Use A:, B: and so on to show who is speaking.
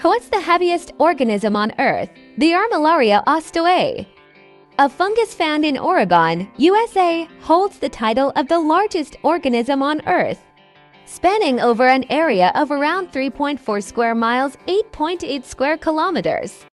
A: What's the heaviest organism on Earth? The Armillaria ostoae. A fungus found in Oregon, USA, holds the title of the largest organism on Earth, spanning over an area of around 3.4 square miles, 8.8 square kilometers.